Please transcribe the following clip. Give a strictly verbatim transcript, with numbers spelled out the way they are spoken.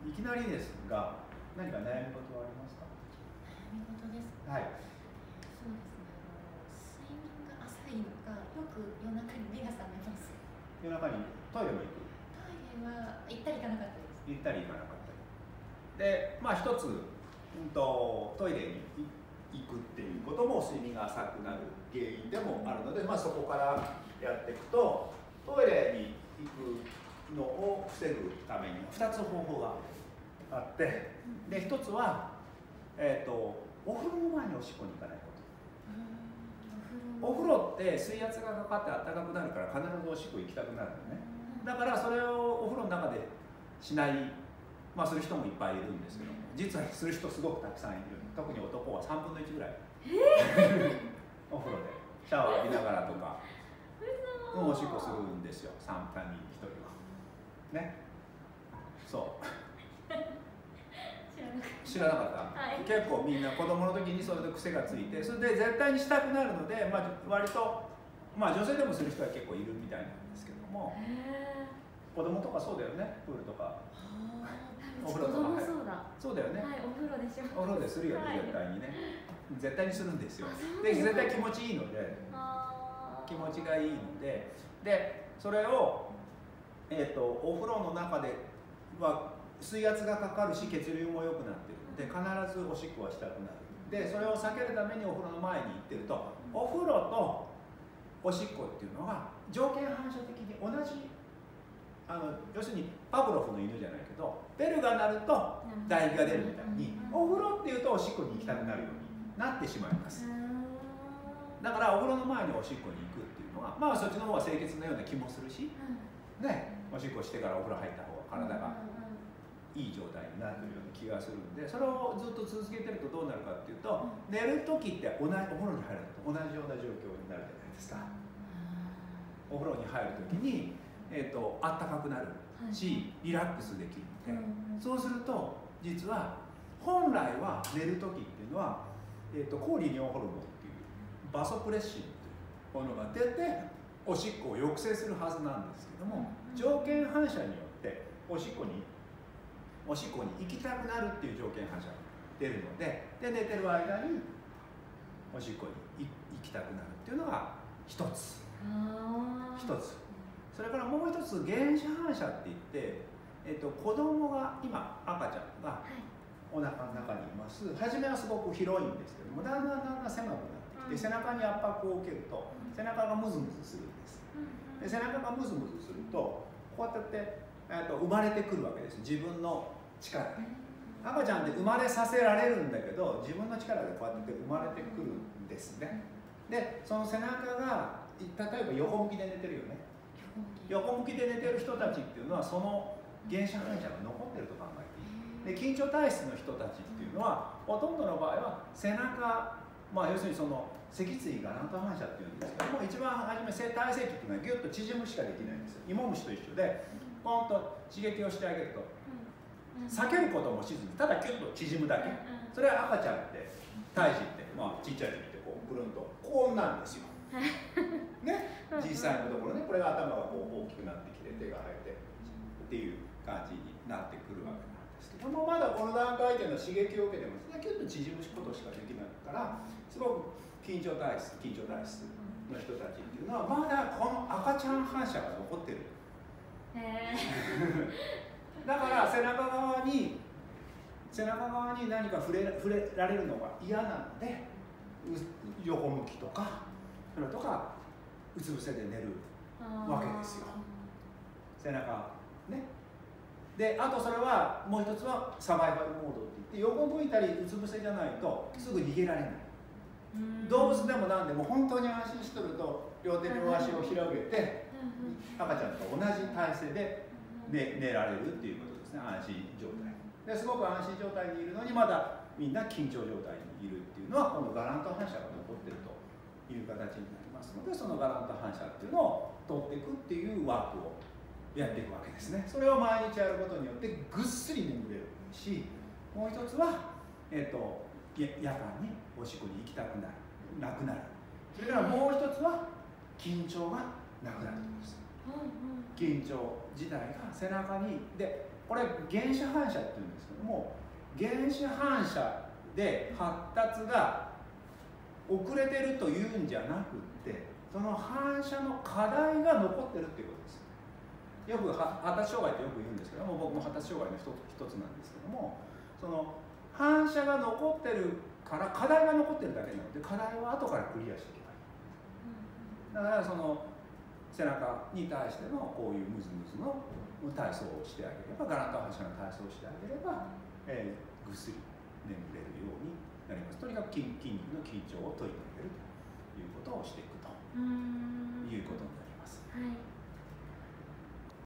いきなりですが、何か悩み事はありますか？ 悩み事ですか？ はい。 そうですね。あの睡眠が浅いのか、よく夜中に目が覚めます。 夜中にトイレも行く？ トイレは行ったり行かなかったです。 行ったり行かなかったり。で、まあ一つ、うんと、トイレに行くっていうことも睡眠が浅くなる原因でもあるので、まあそこからやっていくと、トイレに行くのを防ぐためにふたつ方法があって、でひとつは、えー、とお風呂の前におしっこに行かないこと。お風呂って水圧がかかって暖かくなるから必ずおしっこ行きたくなるのね。だからそれをお風呂の中でしない、まあする人もいっぱいいるんですけども、実はする人すごくたくさんいる。特に男はさんぶんのいちぐらい、えー、お風呂でシャワー浴びながらとかうん、おしっこするんですよ、さんにんにひとりはね。そう知らなかった、はい、結構みんな子供の時にそれで癖がついて、それで絶対にしたくなるので、まあ、割と、まあ、女性でもする人は結構いるみたいなんですけども、子供とかそうだよね、プールとかお風呂とか入る。 そうだよね、 はい、お風呂でしょ。 お風呂でするよね、はい、絶対にね、絶対にするんですよ。で絶対気持ちいいので、気持ちがいいので、でそれを、えーと、お風呂の中では水圧がかかるし血流も良くなってるので必ずおしっこはしたくなる。でそれを避けるためにお風呂の前に行ってると、お風呂とおしっこっていうのは条件反射的に同じ、あの要するにパブロフの犬じゃないけど、ベルが鳴ると唾液が出るみたいに、お風呂っていうとおしっこに行きたくなるようになってしまいます。だからお風呂の前におしっこに行くっていうのは、まあそっちの方が清潔なような気もするし、ね、おしっこしてからお風呂入った方が体がいい状態になってるような気がするんで、それをずっと続けてるとどうなるかっていうと、寝る時って同じお風呂に入るのと同じような状況になるじゃないですか。お風呂に入る時に、えーと、あったかくなるしリラックスできるので、そうすると実は本来は寝る時っていうのは、えーと、抗利尿ホルモンっていうバソプレッシンというものが出ておしっこを抑制するはずなんですけども、条件反射によっておしっこにおしっこに行きたくなるっていう条件反射が出るので、で寝てる間におしっこに行きたくなるっていうのが一つ一つ。それからもう一つ原始反射っていって、えっと、子供が今赤ちゃんがお腹の中にいます。初めはすごく広いんですけども、だんだんだんだん狭くなってきて、背中に圧迫を受けると背中がムズムズするんです。で背中がムズムズするとこうやって、えっと、生まれてくるわけです、自分の力で。赤ちゃんって生まれさせられるんだけど、自分の力でこうやって生まれてくるんですね。でその背中が例えば横向きで寝てるよね。横向きで寝てる人たちっていうのはその原始反射が残ってると考えていい。で緊張体質の人たちっていうのはほとんどの場合は背中、まあ要するにその脊椎ガラント反射っていうんですけども、一番初め体積っていうのはギュッと縮むしかできないんですよ。芋虫と一緒でポンと刺激をしてあげると避けることもしずにただギュッと縮むだけ。それは赤ちゃんって胎児って、まあ、ちっちゃい時ってこうぐるんとこうなんですよね、実際のところね、これが頭がこう大きくなってきて手が生えてっていう感じになってくるわけなんですけども、まだこの段階での刺激を受けてもギュッと縮むことしかできないから、すごく緊張体質緊張体質の人たちっていうのはまだこの赤ちゃん反射が残ってる。へだから背中側に背中側に何か触れ、触れられるのが嫌なので、横向きとかそれとかうつ伏せで寝るわけですよ、背中ね。であとそれはもう一つはサバイバルモードって言って、横向いたりうつ伏せじゃないとすぐ逃げられない。動物でも何でも本当に安心しとると両手両足を広げて赤ちゃんと同じ体勢で 寝, 寝られるっていうことですね、安心状態ですごく安心状態にいるのにまだみんな緊張状態にいるっていうのは、このガラント反射が残っているという形になりますので、そのガラント反射っていうのを取っていくっていうワークをやっていくわけですね。それを毎日やることによってぐっすり眠れるし、もう一つは、えー、と夜間におしっこに行きたくなるなくなる。それからもう一つは緊張がなくなるということです。緊張自体が背中にでこれ原始反射っていうんですけども、原始反射で発達が遅れてるというんじゃなくって、その反射の課題が残ってるっていうことです。よく発達障害ってよく言うんですけども、僕も発達障害の一つ一つなんですけども、その反射が残ってるから課題が残ってるだけなので、課題は後からクリアしていけばいい。だからその背中に対してのこういうムズムズの体操をしてあげれば、ガラント反射の体操をしてあげれば、えー、ぐっすり眠れるようになります。とにかく 筋, 筋肉の緊張を解いてあげるということをしていくということになります。 はい。